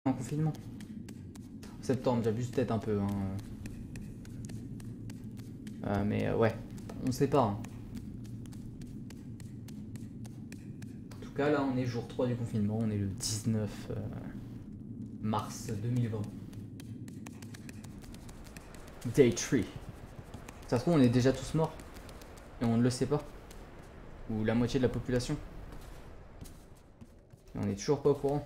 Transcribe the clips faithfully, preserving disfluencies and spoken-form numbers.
En confinement. Septembre, j'abuse peut-être un peu. Hein. Euh, mais euh, ouais, on sait pas. Hein. En tout cas, là, on est jour trois du confinement. On est le dix-neuf euh, mars deux mille vingt. Day trois. Ça se trouve, on est déjà tous morts. Et on ne le sait pas. Ou la moitié de la population. Et on est toujours pas au courant.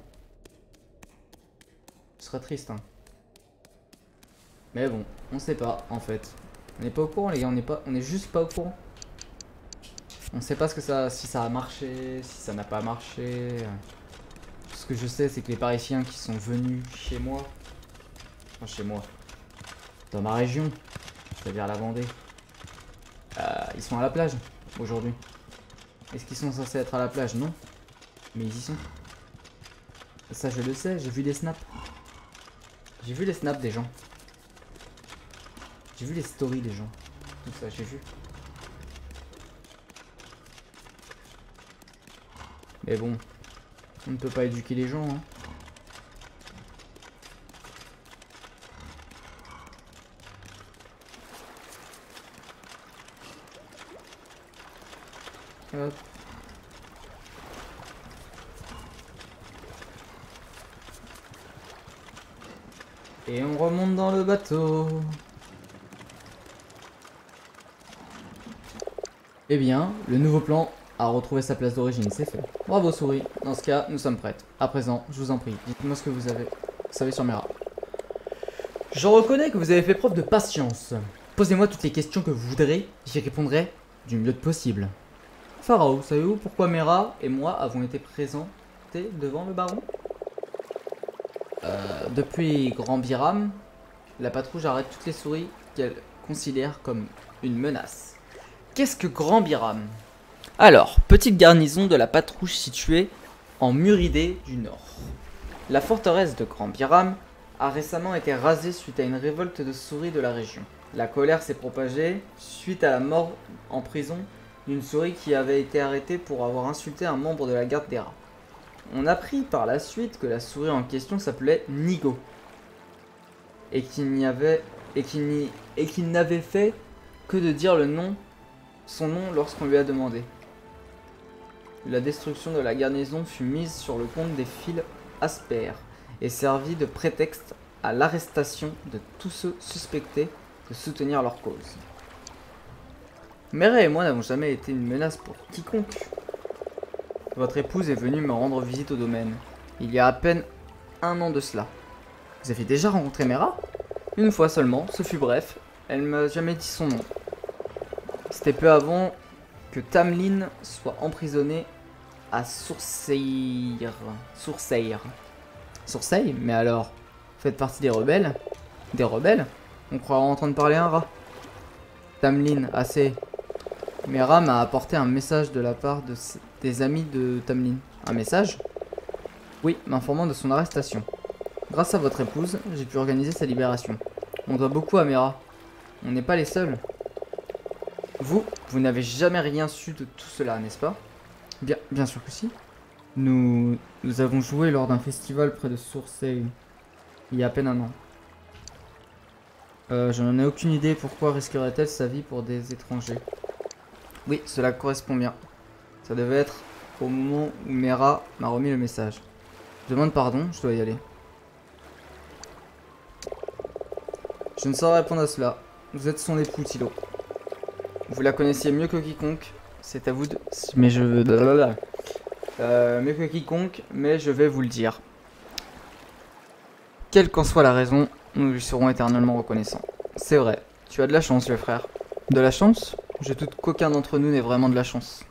Ce serait triste, hein. Mais bon, on sait pas, en fait. On n'est pas au courant, les gars, on n'est pas, on est juste pas au courant. On sait pas ce que ça, si ça a marché, si ça n'a pas marché. Tout ce que je sais, c'est que les Parisiens qui sont venus chez moi, enfin chez moi, dans ma région, c'est-à-dire la Vendée, euh, ils sont à la plage aujourd'hui. Est-ce qu'ils sont censés être à la plage? Non. Mais ils y sont. Ça, je le sais, j'ai vu des snaps. J'ai vu les snaps des gens. J'ai vu les stories des gens. Tout ça, j'ai vu. Mais bon, on ne peut pas éduquer les gens, hein. Hop. Et on remonte dans le bateau. Eh bien, le nouveau plan a retrouvé sa place d'origine, c'est fait. Bravo souris, dans ce cas, nous sommes prêtes. À présent, je vous en prie, dites-moi ce que vous avez, vous savez sur Mera. Je reconnais que vous avez fait preuve de patience. Posez-moi toutes les questions que vous voudrez, j'y répondrai du mieux possible. Pharaon, savez-vous pourquoi Mera et moi avons été présentés devant le baron? euh, Depuis Grand Biram, la patrouille arrête toutes les souris qu'elle considère comme une menace. Qu'est-ce que Grand Biram? Alors, petite garnison de la patrouille située en Muridé du Nord. La forteresse de Grand Biram a récemment été rasée suite à une révolte de souris de la région. La colère s'est propagée suite à la mort en prison d'une souris qui avait été arrêtée pour avoir insulté un membre de la garde des rats. On apprit par la suite que la souris en question s'appelait Nigo et qu'il n'y avait et qu'il n'y et qu'il n'avait fait que de dire le nom son nom lorsqu'on lui a demandé. La destruction de la garnison fut mise sur le compte des fils Asper et servit de prétexte à l'arrestation de tous ceux suspectés de soutenir leur cause. Mera et moi n'avons jamais été une menace pour quiconque. Votre épouse est venue me rendre visite au domaine, il y a à peine un an de cela. Vous avez déjà rencontré Mera? Une fois seulement, ce fut bref, elle ne m'a jamais dit son nom. C'était peu avant que Tamlin soit emprisonné à Sourseir. Sourseir. Sourseil? Mais alors, vous faites partie des rebelles? Des rebelles? On croirait entendre parler un rat. Tamlin, assez. Mera m'a apporté un message de la part de des amis de Tamlin. Un message? Oui, m'informant de son arrestation. Grâce à votre épouse, j'ai pu organiser sa libération. On doit beaucoup à Mera. On n'est pas les seuls. Vous, vous n'avez jamais rien su de tout cela, n'est-ce pas? Bien, bien sûr que si. Nous, nous avons joué lors d'un festival près de Sourseil, il y a à peine un an. Euh, je n'en ai aucune idée pourquoi risquerait-elle sa vie pour des étrangers. Oui, cela correspond bien. Ça devait être au moment où Mera m'a remis le message. Je demande pardon, je dois y aller. Je ne saurais répondre à cela. Vous êtes son époux, Tilo. Vous la connaissiez mieux que quiconque. C'est à vous de... Mais je... Euh, mieux que quiconque, mais je vais vous le dire. Quelle qu'en soit la raison, nous lui serons éternellement reconnaissants. C'est vrai, tu as de la chance, le frère. De la chance? Je doute qu'aucun d'entre nous n'ait vraiment de la chance.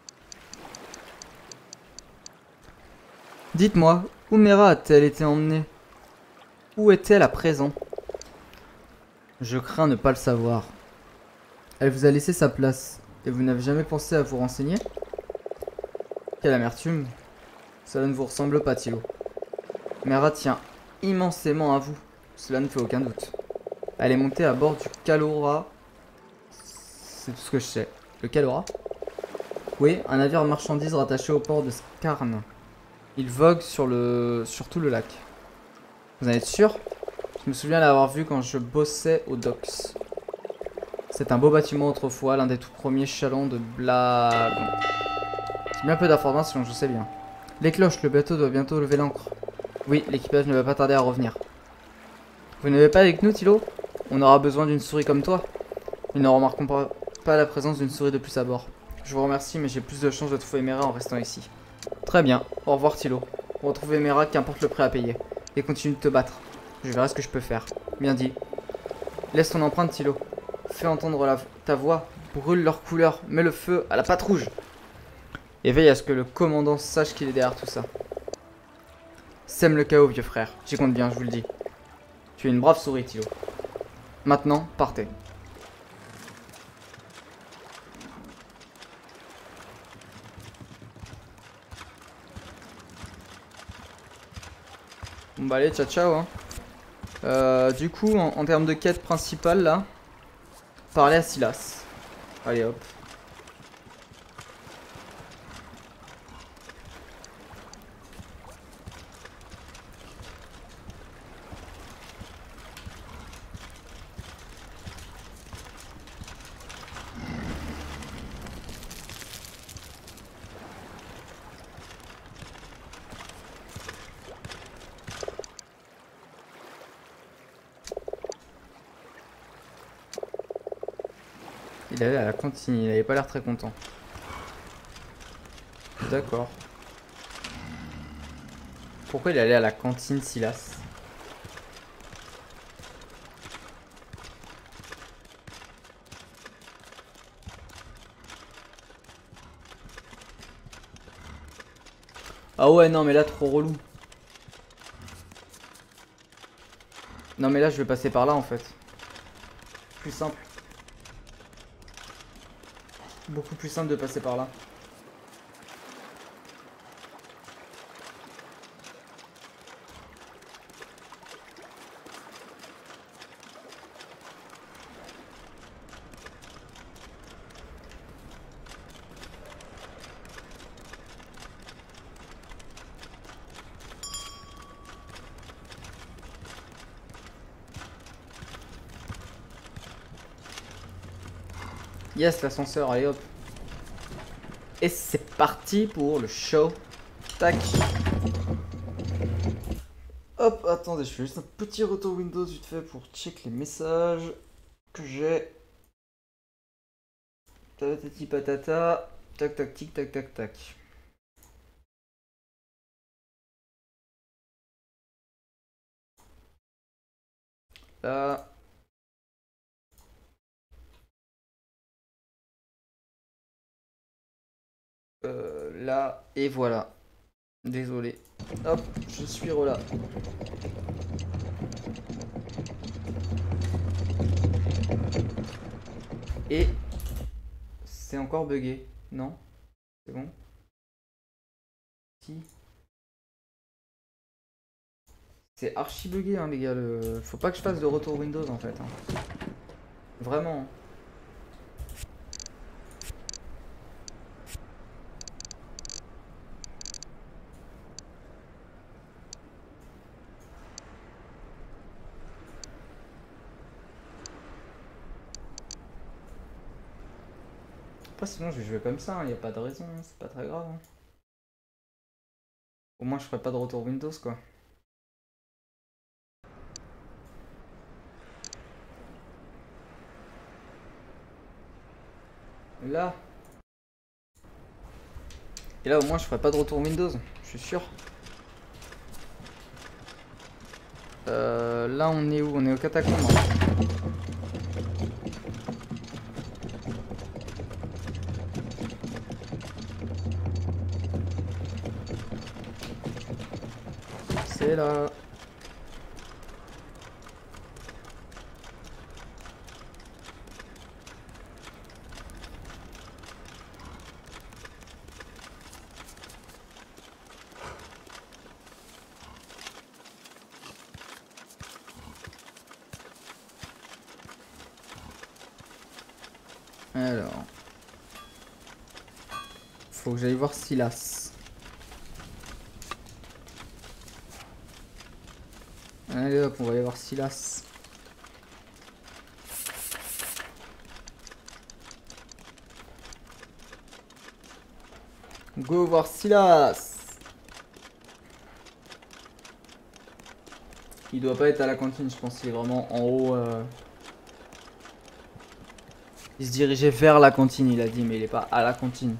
Dites-moi, où Mera a-t-elle été emmenée? Où est-elle à présent? Je crains ne pas le savoir. Elle vous a laissé sa place, et vous n'avez jamais pensé à vous renseigner? Quelle amertume. Cela ne vous ressemble pas, Tilo. Mera tient immensément à vous, cela ne fait aucun doute. Elle est montée à bord du Kalora. C'est tout ce que je sais. Le Kalora? Oui, un navire de marchandises rattaché au port de Skarn. Il vogue sur, le... sur tout le lac. Vous en êtes sûr? Je me souviens l'avoir vu quand je bossais aux docks. C'est un beau bâtiment autrefois, l'un des tout premiers chalands de Blagon. C'est bien peu d'informations, je sais bien. Les cloches, le bateau doit bientôt lever l'ancre. Oui, l'équipage ne va pas tarder à revenir. Vous n'avez pas avec nous, Tilo? On aura besoin d'une souris comme toi. Nous ne remarquons pas, pas la présence d'une souris de plus à bord. Je vous remercie, mais j'ai plus de chances de trouver Mera en restant ici. Très bien, au revoir Tilo. Retrouvez Mera, qu'importe le prix à payer. Et continue de te battre. Je verrai ce que je peux faire. Bien dit. Laisse ton empreinte, Tilo. Fais entendre la, ta voix. Brûle leur couleur. Mets le feu à la patte rouge. Et veille à ce que le commandant sache qu'il est derrière tout ça. Sème le chaos, vieux frère. J'y compte bien, je vous le dis. Tu es une brave souris, Tilo. Maintenant, partez. Bon bah allez, ciao ciao hein. Euh, du coup, en, en termes de quête principale là, parler à Silas. Allez hop. Il allait à la cantine, il avait pas l'air très content. D'accord. Pourquoi il allait à la cantine, Silas? Ah ouais, non mais là, trop relou. Non mais là, je vais passer par là en fait. Plus simple. Beaucoup plus simple de passer par là. Yes, l'ascenseur, allez hop. Et c'est parti pour le show. Tac. Hop, attendez, je fais juste un petit retour Windows vite fait pour check les messages que j'ai. Tatati patata. Tac tac tic tac tac tac. Là. Euh, là. Et voilà. Désolé. Hop, je suis relà. Et c'est encore bugué. Non? C'est bon? Si. C'est archi bugué hein les gars. Le... Faut pas que je fasse de retour Windows en fait. Hein. Vraiment. Pas sinon je vais jouer comme ça, il hein, n'y a pas de raison, c'est pas très grave. Hein. Au moins je ferai pas de retour Windows quoi. Là. Et là au moins je ferai pas de retour Windows, je suis sûr. Euh, là on est où? On est au catacombe. Hein. C'est là. Alors. Faut que j'aille voir Silas. Allez hop, on va aller voir Silas. Go voir Silas. Il doit pas être à la cantine, je pense qu'il est vraiment en haut. Euh... Il se dirigeait vers la cantine, il a dit, mais il est pas à la cantine.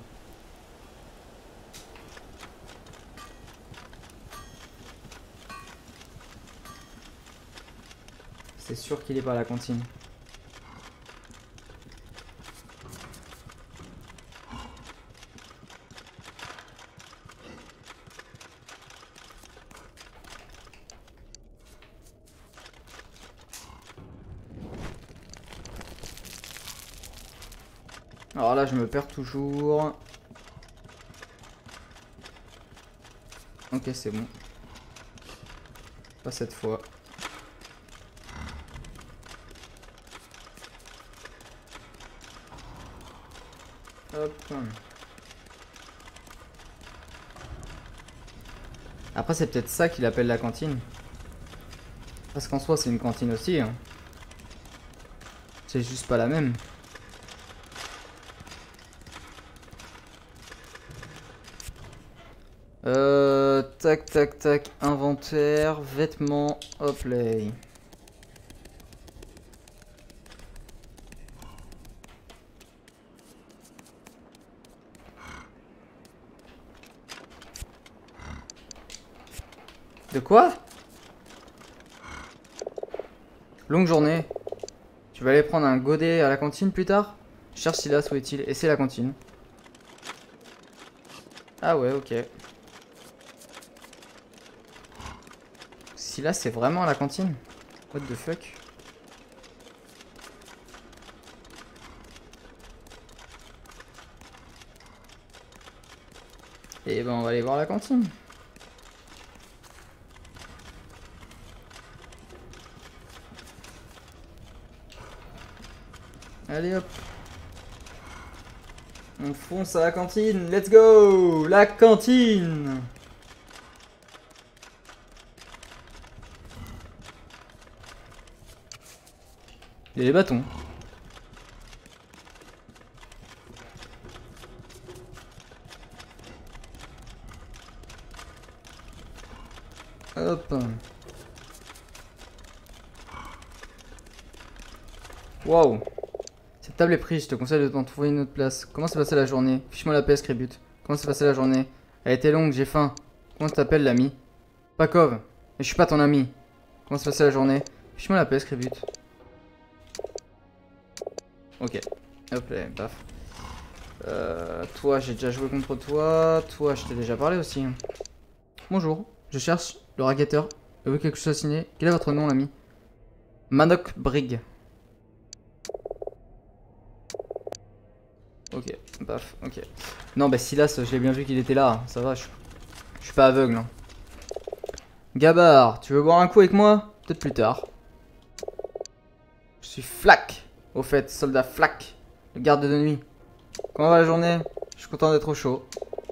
C'est sûr qu'il est pas à la cantine. Alors là, je me perds toujours. Ok, c'est bon. Pas cette fois. Hop. Après, c'est peut-être ça qu'il appelle la cantine. Parce qu'en soi, c'est une cantine aussi. Hein. C'est juste pas la même. Euh, tac, tac, tac, inventaire, vêtements, hop là. De quoi? Longue journée. Tu vas aller prendre un godet à la cantine plus tard? Cherche Silas, où est-il? Et c'est la cantine. Ah ouais, ok. Silas, c'est vraiment à la cantine? What the fuck? Et ben on va aller voir la cantine. Allez hop. On fonce à la cantine, let's go! La cantine! Il y a des bâtons. Hop. Waouh. Cette table est prise, je te conseille de t'en trouver une autre place. Comment s'est passée la journée? Fiche-moi la paix, Scribut. Comment s'est passée la journée? Elle était longue, j'ai faim. Comment t'appelles, l'ami? Pakov. Mais je suis pas ton ami. Comment s'est passée la journée? Fiche-moi la paix, Scribut. Ok. Hop là, paf. Euh, toi, j'ai déjà joué contre toi. Toi, je t'ai déjà parlé aussi. Bonjour, je cherche le racketeur. Avez-vous quelque chose à signer? Quel est votre nom, l'ami? Manok Brig. Ok, paf, ok. Non, bah Silas, je l'ai bien vu qu'il était là. Ça va, je, je suis pas aveugle. Hein. Gabar, tu veux boire un coup avec moi? Peut-être plus tard. Je suis Flack. Au fait, soldat Flack, le garde de nuit. Comment va la journée? Je suis content d'être au chaud.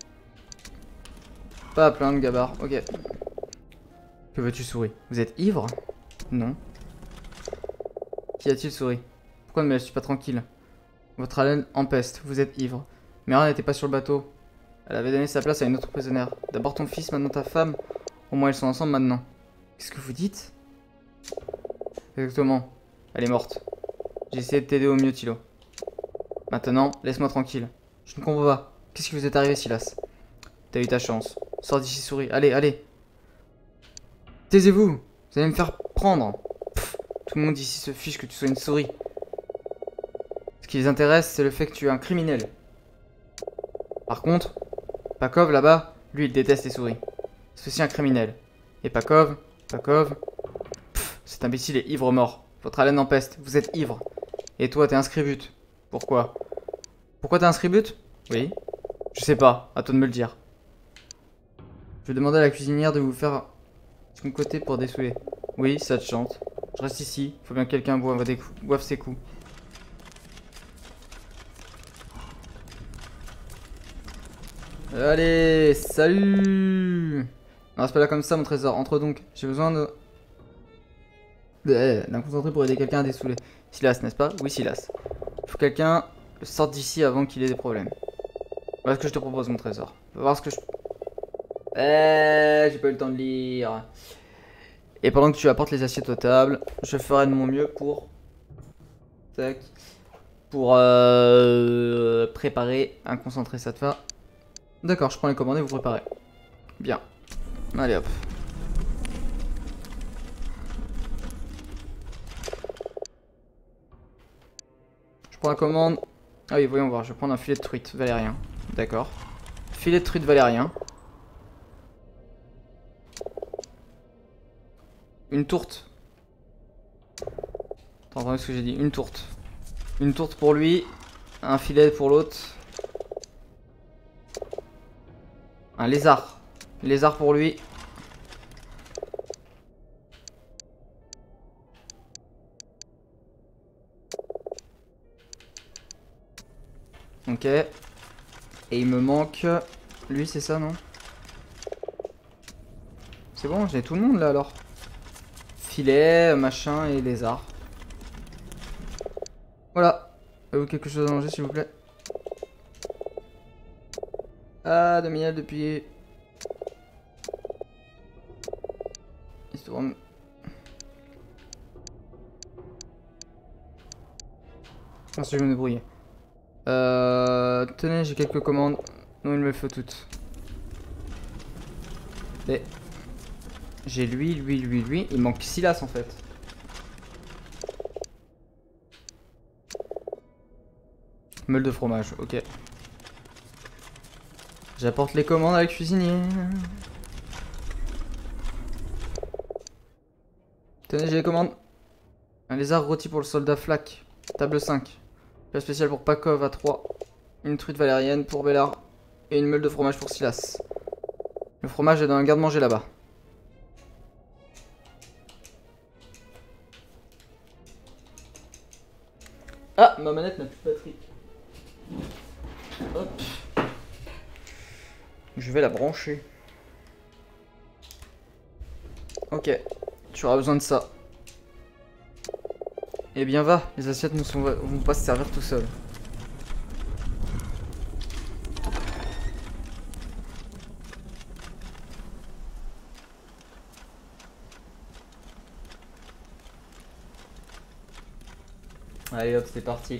Pas à plaindre, Gabar, ok. Que veux-tu, souris? Vous êtes ivre? Non. Qu'y a-t-il, souris? Pourquoi ne me laisses-tu pas tranquille? Votre haleine empeste, vous êtes ivre. Mera n'était pas sur le bateau. Elle avait donné sa place à une autre prisonnière. D'abord ton fils, maintenant ta femme. Au moins ils sont ensemble maintenant. Qu'est-ce que vous dites? Exactement. Elle est morte. J'ai essayé de t'aider au mieux, Tilo. Maintenant, laisse-moi tranquille. Je ne comprends pas. Qu'est-ce qui vous est arrivé, Silas? T'as eu ta chance. Sors d'ici, souris. Allez, allez. Taisez-vous. Vous allez me faire prendre. Pff, tout le monde ici se fiche que tu sois une souris. Ce qui les intéresse, c'est le fait que tu es un criminel. Par contre, Pakov, là-bas, lui, il déteste les souris. C'est aussi un criminel. Et Pakov, Pakov... Pff, cet imbécile est ivre mort. Votre haleine empeste. Vous êtes ivre. Et toi, t'es un scribut. Pourquoi? Pourquoi t'es un scribut? Oui. Je sais pas. À toi de me le dire. Je vais demander à la cuisinière de vous faire son côté pour dessouler. Oui, ça te chante. Je reste ici. Faut bien que quelqu'un boive, des coups, boive ses coups. Allez, salut! Non, c'est pas là comme ça, mon trésor. Entre donc. J'ai besoin de... D'un concentré pour aider quelqu'un à dessouler. Silas, n'est-ce pas? Oui, Silas. Il faut que quelqu'un sorte d'ici avant qu'il ait des problèmes. Voilà ce que je te propose, mon trésor. On va voir ce que je... Eh, j'ai pas eu le temps de lire. Et pendant que tu apportes les assiettes aux tables, je ferai de mon mieux pour... Tac. Pour euh, préparer un concentré, ça te va? D'accord, je prends les commandes et vous préparez. Bien. Allez hop. Je prends la commande. Ah oui, voyons voir, je vais prendre un filet de truite valérien. D'accord. Filet de truite valérien. Une tourte. T'as entendu ce que j'ai dit? Une tourte. Une tourte pour lui. Un filet pour l'autre. Un lézard. Lézard pour lui. Ok. Et il me manque... Lui, c'est ça, non? C'est bon, j'ai tout le monde là alors. Filet, machin et lézard. Voilà. Avez-vous quelque chose à manger, s'il vous plaît? Ah, de miel depuis... Histoire... Ah, si je vais me débrouiller. Euh... Tenez, j'ai quelques commandes. Non, il me le faut toutes. Et... J'ai lui, lui, lui, lui. Il manque Silas en fait. Meule de fromage, ok. J'apporte les commandes à la cuisinière. Tenez, j'ai les commandes. Un lézard rôti pour le soldat Flack. Table cinq. Plat spécial pour Pakov à trois. Une truite valérienne pour Bellard. Et une meule de fromage pour Silas. Le fromage est dans un garde-manger là-bas. Ah, ma manette n'a plus de batterie. Hop. Je vais la brancher. Ok, tu auras besoin de ça. Eh bien va, les assiettes ne sont, vont pas se servir tout seuls. Allez hop, c'est parti.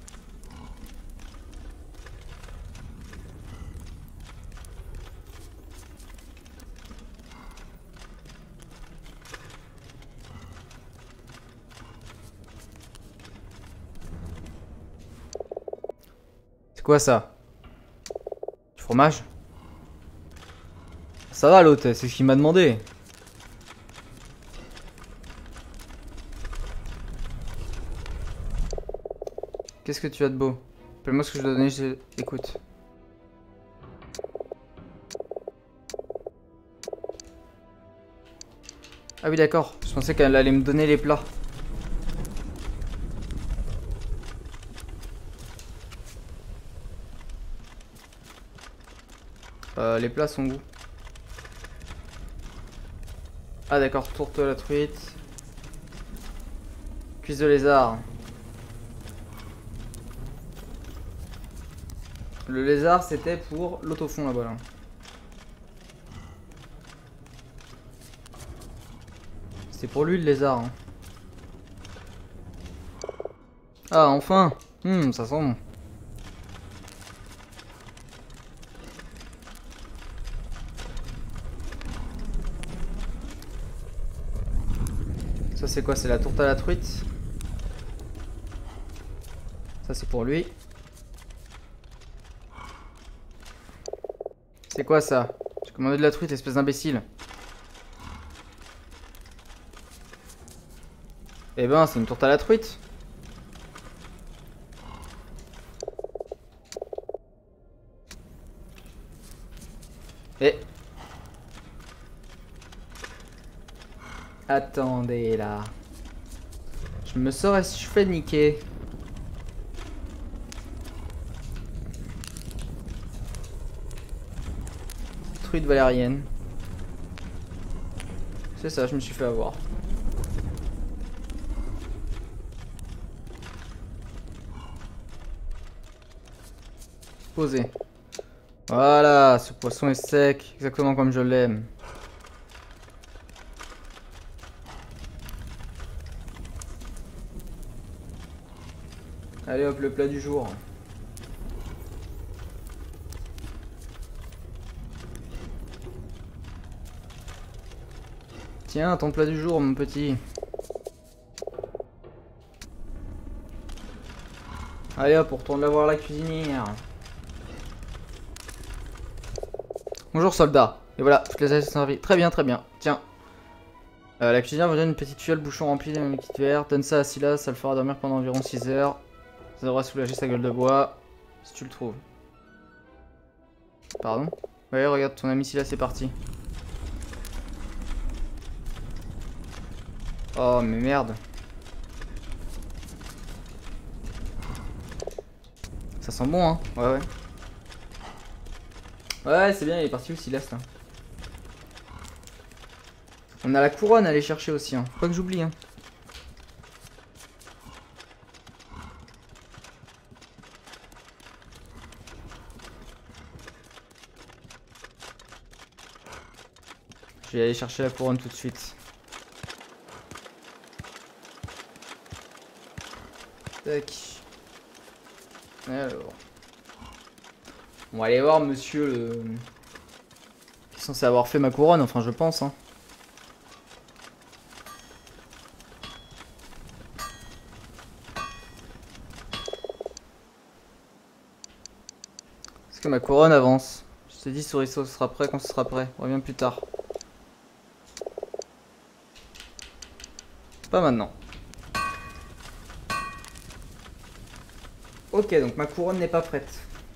C'est quoi ça? Du fromage? Ça va l'hôte, c'est ce qu'il m'a demandé. Qu'est-ce que tu as de beau? Appelle-moi ce que je dois donner, je... écoute. Ah oui d'accord, je pensais qu'elle allait me donner les plats. Euh, les plats sont où? Ah d'accord, tourte à la truite. Cuisse de lézard. Le lézard c'était pour l'autofond là-bas là. C'est pour lui le lézard. Hein. Ah enfin. Hum, ça sent bon. Ça c'est quoi? C'est la tourte à la truite. Ça c'est pour lui. C'est quoi ça? J'ai commandé de la truite, espèce d'imbécile. Eh ben c'est une tourte à la truite. Eh. Attendez là. Je me serais je fais niquer. Truite valérienne. C'est ça, je me suis fait avoir. Posé. Voilà, ce poisson est sec, exactement comme je l'aime. Allez hop, le plat du jour. Tiens, ton plat du jour, mon petit. Allez hop, on retourne la voir la cuisinière. Bonjour soldat. Et voilà, toutes les ailes sont servies. Très bien, très bien. Tiens. Euh, la cuisinière vous donne une petite fiole, bouchon rempli d'un liquide vert. Donne ça à Silas, ça le fera dormir pendant environ six heures. Ça devrait soulager sa gueule de bois. Si tu le trouves. Pardon? Ouais, regarde, ton ami Silas est parti. Oh, mais merde. Ça sent bon, hein? Ouais, ouais. Ouais, c'est bien, il est parti où Silas là? On a la couronne à aller chercher aussi, hein. Faut pas que j'oublie, hein. Je vais aller chercher la couronne tout de suite. Tac. Alors. On va aller voir monsieur le... qui est censé avoir fait ma couronne, enfin je pense, hein. Est-ce que ma couronne avance? Je t'ai dit, Souriceau, ce sera prêt quand ce sera prêt. Reviens plus tard. Pas maintenant. Ok, donc ma couronne n'est pas prête.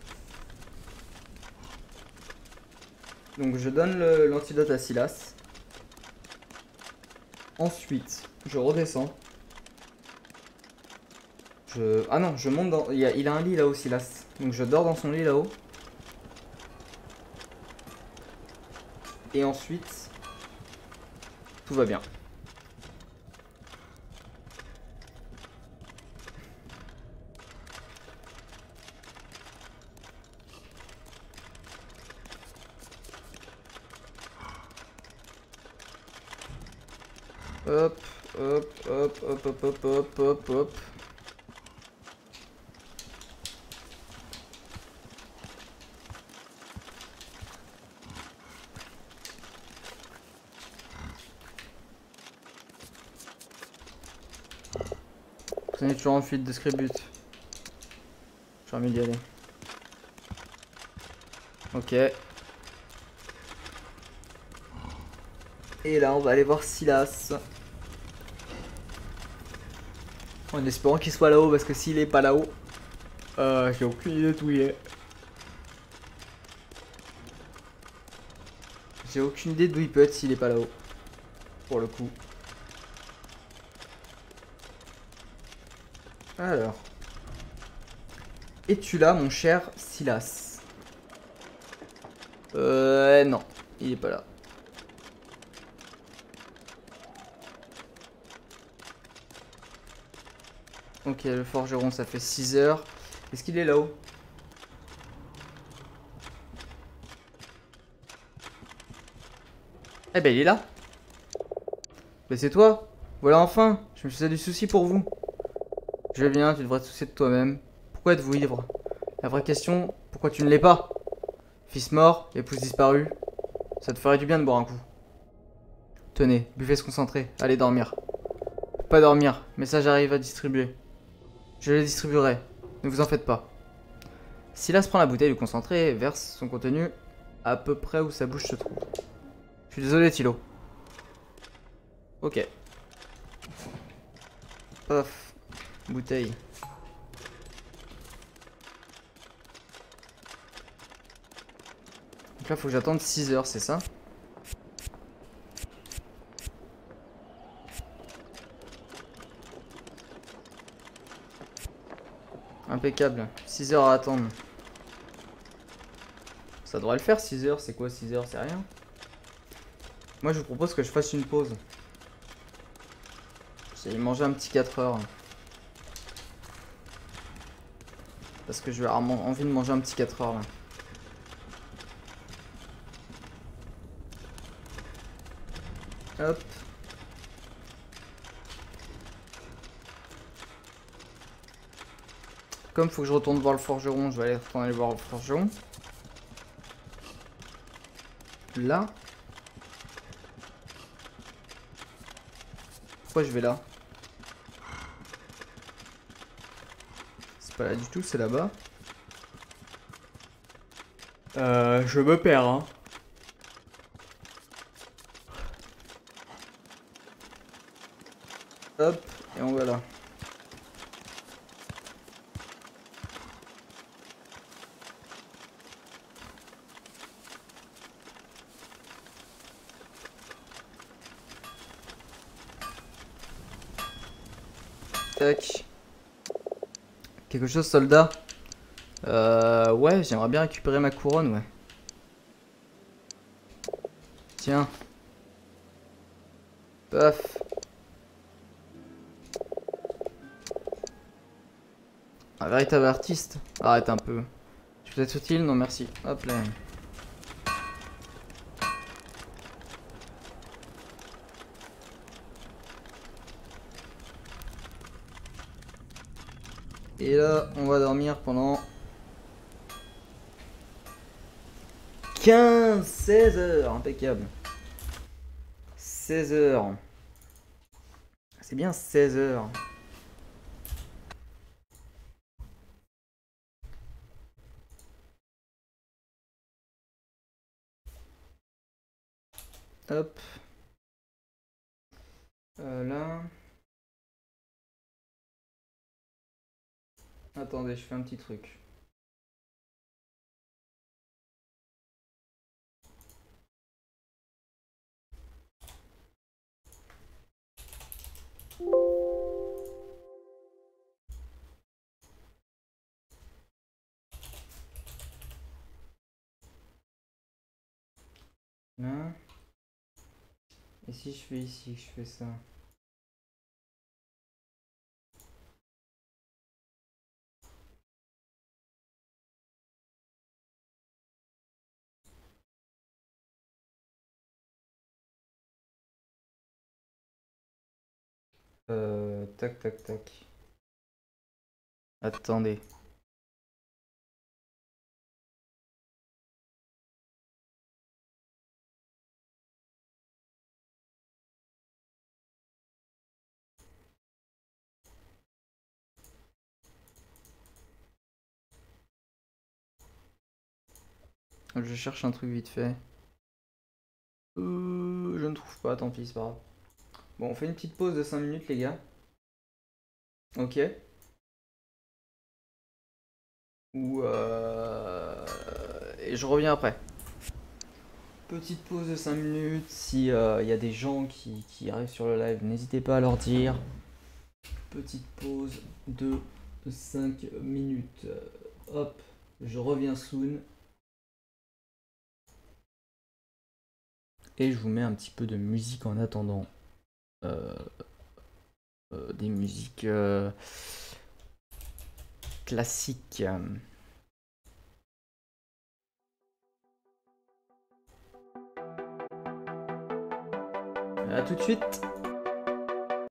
Donc je donne l'antidote à Silas. Ensuite, je redescends. Je... Ah non, je monte dans... Il, y a... Il a un lit là-haut, Silas. Donc je dors dans son lit là-haut. Et ensuite, tout va bien. Hop, hop, hop, hop, hop, hop, hop, hop, hop. On est toujours en fuite de scribut. J'ai envie d'y aller. Ok. Et là, on va aller voir Silas. En espérant qu'il soit là-haut, parce que s'il est pas là-haut, euh, j'ai aucune idée d'où il est. J'ai aucune idée d'où il peut être s'il est pas là-haut. Pour le coup. Alors. Es-tu là, mon cher Silas? Euh, non. Il est pas là. Ok, le forgeron, ça fait six heures. Est-ce qu'il est là-haut? Eh ben, il est là. Ben, c'est toi. Voilà, enfin. Je me faisais du souci pour vous. Je vais bien, tu devrais te soucier de toi-même. Pourquoi êtes-vous ivre? La vraie question, pourquoi tu ne l'es pas? Fils mort, épouse disparue. Ça te ferait du bien de boire un coup. Tenez, buvez ce concentré. Allez dormir. Pas dormir. Message arrive à distribuer. Je le distribuerai. Ne vous en faites pas. Silas prend la bouteille du concentré et verse son contenu à peu près où sa bouche se trouve. Je suis désolé, Thilo. Ok. Paf. Bouteille. Donc là, faut que j'attende six heures, c'est ça? Impeccable. six heures à attendre. Ça devrait le faire, six heures. C'est quoi six heures? C'est rien. Moi, je vous propose que je fasse une pause. J'ai mangé un petit quatre heures. Parce que je vais avoir envie de manger un petit quatre heures là. Hop. Comme faut que je retourne voir le forgeron, je vais aller retourner voir le forgeron. Là. Pourquoi je vais là? C'est pas là du tout, c'est là-bas. Euh, je me perds, hein. Hop, et on va là. Tac. Quelque chose, soldat? Euh, ouais, j'aimerais bien récupérer ma couronne, ouais. Tiens. Paf. Un véritable artiste. Arrête un peu. Je peux être utile? Non, merci. Hop là. Et là, on va dormir pendant quinze, seize heures. Impeccable. seize heures. C'est bien seize heures. Hop. Euh, là. Attendez, je fais un petit truc. Là. Et si je fais ici, je fais ça. Euh, tac, tac, tac. Attendez. Je cherche un truc vite fait. Euh, je ne trouve pas, tant pis, c'est pas grave. Bon, on fait une petite pause de cinq minutes, les gars. Ok. Ou euh... Et je reviens après. Petite pause de cinq minutes. Si il euh, y a des gens qui, qui arrivent sur le live, n'hésitez pas à leur dire. Petite pause de cinq minutes. Hop, je reviens soon. Et je vous mets un petit peu de musique en attendant. Euh, euh, des musiques euh, classiques. A tout de suite.